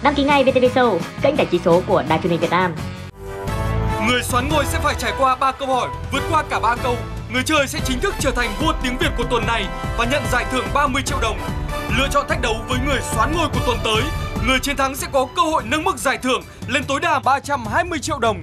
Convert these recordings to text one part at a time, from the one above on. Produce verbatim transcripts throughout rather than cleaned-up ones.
Đăng ký ngay vê tê vê Show, kênh giải trí số của Đài Truyền hình Việt Nam. Người xoán ngôi sẽ phải trải qua ba câu hỏi, vượt qua cả ba câu, người chơi sẽ chính thức trở thành vua tiếng Việt của tuần này và nhận giải thưởng ba mươi triệu đồng. Lựa chọn thách đấu với người xoán ngôi của tuần tới, người chiến thắng sẽ có cơ hội nâng mức giải thưởng lên tối đa ba trăm hai mươi triệu đồng.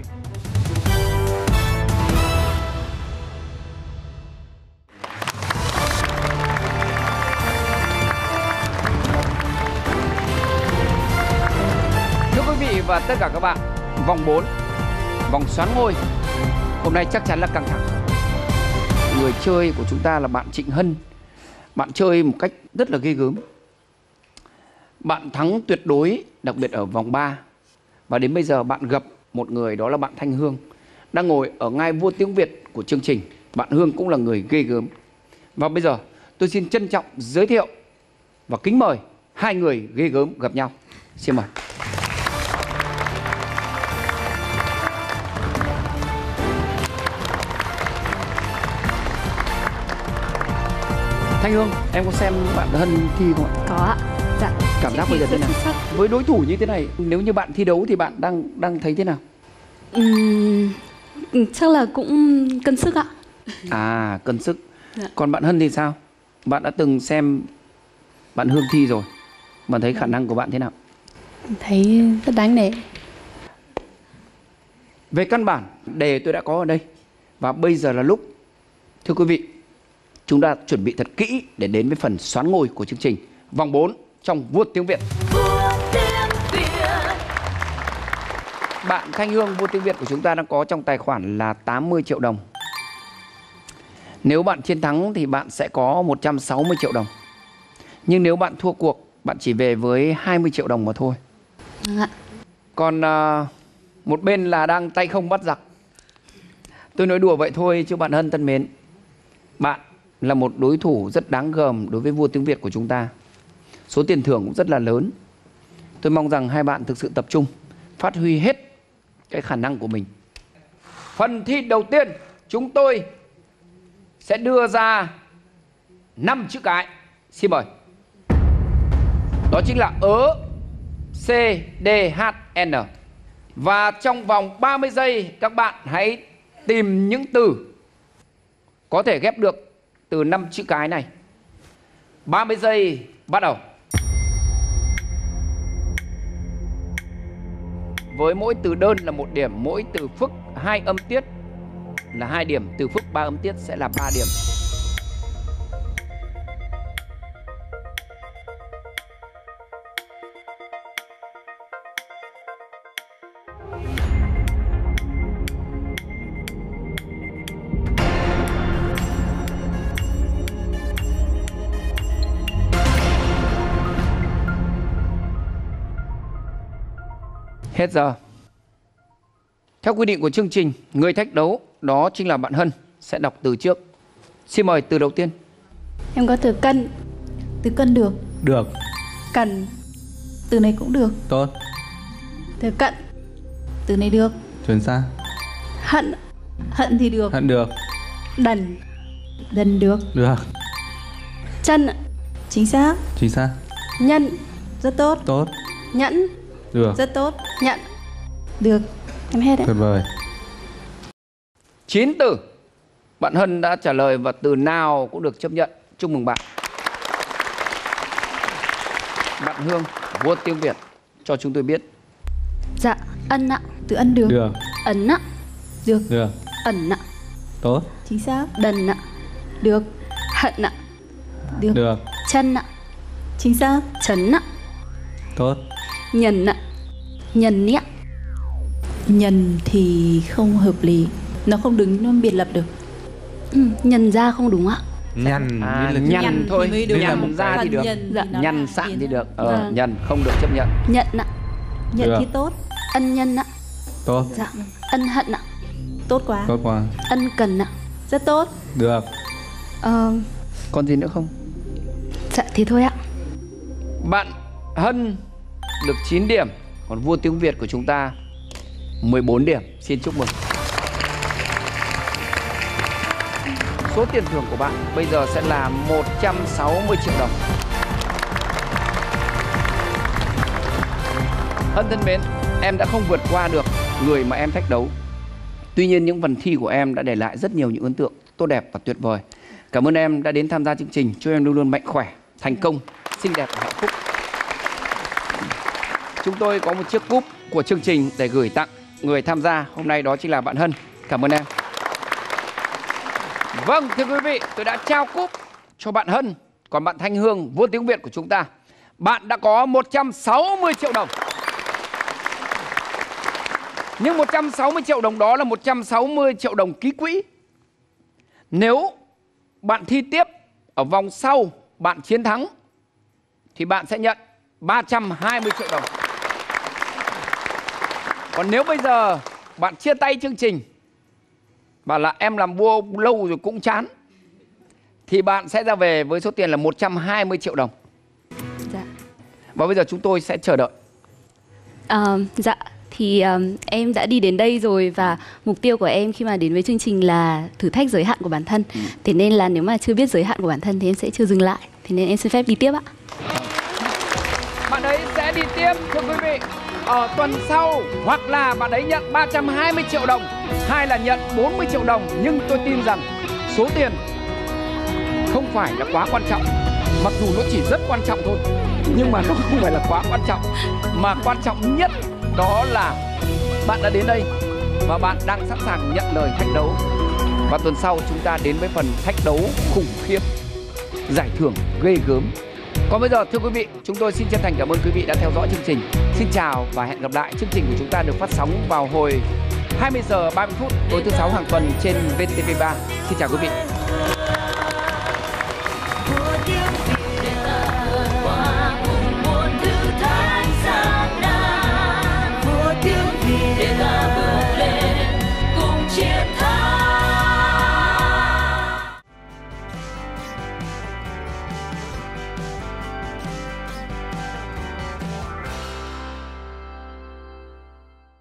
Thưa quý vị và tất cả các bạn, vòng bốn, vòng xoán ngôi hôm nay chắc chắn là căng thẳng. Người chơi của chúng ta là bạn Trịnh Hân. Bạn chơi một cách rất là ghê gớm. Bạn thắng tuyệt đối, đặc biệt ở vòng ba. Và đến bây giờ bạn gặp một người, đó là bạn Thanh Hương, đang ngồi ở ngai vua tiếng Việt của chương trình. Bạn Hương cũng là người ghê gớm. Và bây giờ tôi xin trân trọng giới thiệu và kính mời hai người ghê gớm gặp nhau. Xin mời. Thanh Hương, em có xem bạn Hân thi không ạ? Có ạ. Dạ. Cảm giác bây giờ thế nào? Với đối thủ như thế này, nếu như bạn thi đấu thì bạn đang đang thấy thế nào? Uhm, chắc là cũng cân sức ạ. À, cân sức. Dạ. Còn bạn Hân thì sao? Bạn đã từng xem bạn Hương thi rồi. Bạn thấy khả năng của bạn thế nào? Thấy rất đáng nể. Về căn bản, đề tôi đã có ở đây. Và bây giờ là lúc, thưa quý vị, chúng ta chuẩn bị thật kỹ để đến với phần xoán ngôi của chương trình vòng bốn trong Vua Tiếng Việt. Bạn Thanh Hương, Vua Tiếng Việt của chúng ta đang có trong tài khoản là tám mươi triệu đồng. Nếu bạn chiến thắng thì bạn sẽ có một trăm sáu mươi triệu đồng. Nhưng nếu bạn thua cuộc, bạn chỉ về với hai mươi triệu đồng mà thôi. Dạ. Còn uh, một bên là đang tay không bắt giặc. Tôi nói đùa vậy thôi chứ bạn Hân thân mến, bạn là một đối thủ rất đáng gờm đối với Vua Tiếng Việt của chúng ta. Số tiền thưởng cũng rất là lớn. Tôi mong rằng hai bạn thực sự tập trung, phát huy hết cái khả năng của mình. Phần thi đầu tiên, chúng tôi sẽ đưa ra năm chữ cái. Xin mời. Đó chính là ớ, C, D, H, N. Và trong vòng ba mươi giây, các bạn hãy tìm những từ có thể ghép được từ năm chữ cái này. ba mươi giây bắt đầu. Với mỗi từ đơn là một điểm, mỗi từ phức hai âm tiết là hai điểm, từ phức ba âm tiết sẽ là ba điểm. Hết giờ. Theo quy định của chương trình, người thách đấu đó chính là bạn Hân sẽ đọc từ trước. Xin mời từ đầu tiên. Em có từ cân. Từ cân được. Được. Cần. Từ này cũng được. Tốt. Từ cận. Từ này được. Chuyển sang. Hận. Hận thì được. Hận được. Đần. Đần được. Được. Chân. Chính xác. Chính xác. Nhân. Rất tốt. Tốt. Nhẫn. Được. Rất tốt. Nhận. Được. Em hết đấy. Tuyệt vời. Chín từ. Bạn Hân đã trả lời và từ nào cũng được chấp nhận. Chúc mừng bạn. Bạn Hương, Vua Tiếng Việt, cho chúng tôi biết. Dạ. Ân ạ. Từ ân được. Được. Ấn ạ. Được. Được. Ẩn ạ. Tốt. Chính xác. Đần ạ. Được. Hận ạ. Được. Được. Chân ạ. Chính xác. Chấn ạ. Tốt. Nhân ạ. Nhân ạ. Nhân thì không hợp lý. Nó không đứng, nó biệt lập được. Ừ, nhân ra không đúng ạ. Nhằn. À, là nhằn Nhằn thôi. thì mới đúng. Nhằn ra thì được. Nhân Dạ. thì nó Nhằn là sạn biến thì ạ. được. Ờ, Vâng. nhằn không được chấp nhận. Nhận ạ. Nhận Được. thì tốt. Ân nhân ạ. Tốt. Dạ. Ân hận ạ. Tốt quá. Tốt quá. Ân cần ạ. Rất tốt. Được. Ờ, Còn gì nữa không? dạ thì thôi ạ. Bạn Hân được chín điểm. Còn Vua Tiếng Việt của chúng ta mười bốn điểm. Xin chúc mừng. Số tiền thưởng của bạn bây giờ sẽ là một trăm sáu mươi triệu đồng. Hân thân mến, em đã không vượt qua được người mà em thách đấu. Tuy nhiên những phần thi của em đã để lại rất nhiều những ấn tượng tốt đẹp và tuyệt vời. Cảm ơn em đã đến tham gia chương trình. Chúc em luôn luôn mạnh khỏe, thành công, xinh đẹp và hạnh phúc. Chúng tôi có một chiếc cúp của chương trình để gửi tặng người tham gia hôm nay, đó chính là bạn Hân. Cảm ơn em. Vâng, thưa quý vị, tôi đã trao cúp cho bạn Hân. Còn bạn Thanh Hương, vua tiếng Việt của chúng ta, bạn đã có một trăm sáu mươi triệu đồng. Nhưng một trăm sáu mươi triệu đồng đó là một trăm sáu mươi triệu đồng ký quỹ. Nếu bạn thi tiếp ở vòng sau, bạn chiến thắng, thì bạn sẽ nhận ba trăm hai mươi triệu đồng. Còn nếu bây giờ bạn chia tay chương trình, bảo là em làm vua lâu rồi cũng chán, thì bạn sẽ ra về với số tiền là một trăm hai mươi triệu đồng. Dạ. Và bây giờ chúng tôi sẽ chờ đợi. À, dạ, thì um, em đã đi đến đây rồi và mục tiêu của em khi mà đến với chương trình là thử thách giới hạn của bản thân. Ừ. Thế nên là nếu mà chưa biết giới hạn của bản thân thì em sẽ chưa dừng lại. Thế nên em xin phép đi tiếp ạ. Bạn ấy sẽ đi tiếp, thưa quý vị, ở tuần sau, hoặc là bạn ấy nhận ba trăm hai mươi triệu đồng, hay là nhận bốn mươi triệu đồng. Nhưng tôi tin rằng số tiền không phải là quá quan trọng. Mặc dù nó chỉ rất quan trọng thôi, nhưng mà nó không phải là quá quan trọng. Mà quan trọng nhất đó là bạn đã đến đây và bạn đang sẵn sàng nhận lời thách đấu. Và tuần sau chúng ta đến với phần thách đấu khủng khiếp, giải thưởng ghê gớm. Còn bây giờ, thưa quý vị, chúng tôi xin chân thành cảm ơn quý vị đã theo dõi chương trình. Xin chào và hẹn gặp lại. Chương trình của chúng ta được phát sóng vào hồi hai mươi giờ ba mươi phút tối thứ sáu hàng tuần trên vê tê vê ba. Xin chào quý vị.